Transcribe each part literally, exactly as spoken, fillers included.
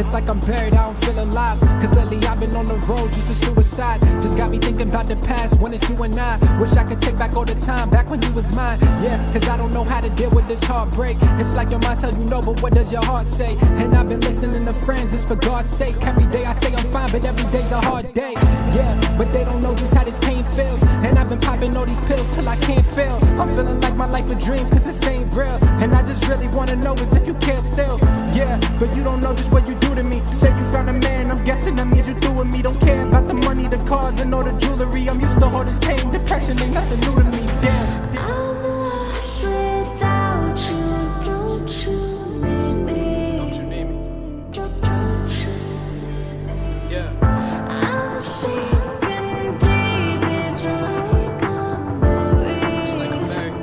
It's like I'm buried, I don't feel alive. Cause lately I've been on the road, just a suicide. Just got me thinking about the past, when it's you and I. Wish I could take back all the time, back when you was mine. Yeah, cause I don't know how to deal with this heartbreak. It's like your mind tells you no, but what does your heart say? And I've been listening to friends just for God's sake. Every day I say I'm fine, but every day's a hard day. Yeah, but they don't know just how this pain feels. And I've been popping all these pills till I can't feel. I'm feeling like my life a dream, cause this ain't real. And I just really wanna know is if you care still. Yeah, but you don't know just what you do to me. Say you found a man, I'm guessing that means you through with me. Don't care about the money, the cars, and all the jewelry. I'm used to all this pain, depression ain't nothing new to me. Damn, damn. I'm lost without you, don't you need me? Don't you need me? Don't, don't you need me? Yeah. I'm sinking deep, it's like I'm buried. It's like I'm buried.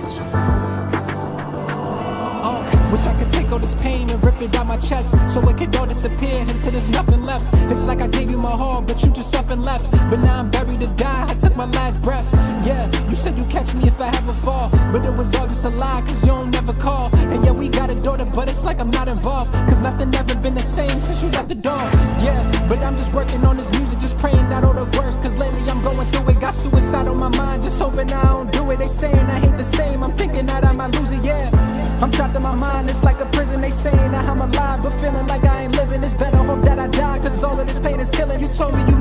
Oh, wish I could take all this pain and rip it out my chest, so it could all disappear until there's nothing left. It's like I gave you my heart, but you just up and left. But now I'm buried to die, I took my last breath. Yeah, you said you catch me if I ever fall, but it was all just a lie, cause you don't never call. And yeah, we got a daughter, but it's like I'm not involved, cause nothing ever been the same since you left the door. Yeah, but I'm just working on this music, just praying out all the words, cause lately I'm going through it. Got suicide on my mind, just hoping I don't do it. They saying I hate the same, I'm thinking that I might lose it, yeah. I'm trapped in my mind, it's like a prison. They saying that I'm alive, but feeling like I ain't living. It's better hope that I die, cause all of this pain is killing. You told me you